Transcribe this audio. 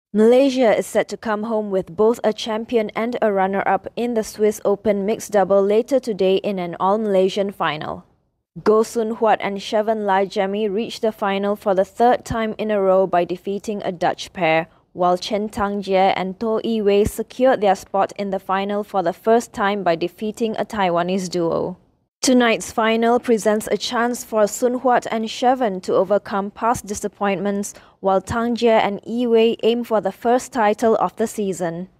Malaysia is set to come home with both a champion and a runner-up in the Swiss Open mixed double later today in an all-Malaysian final. Soon Huat and Shevon Jemie reached the final for the third time in a row by defeating a Dutch pair, while Chen Tang and Wei secured their spot in the final for the first time by defeating a Taiwanese duo. Tonight's final presents a chance for Soon Huat and Shevon to overcome past disappointments, while Tang and Wei aim for the first title of the season.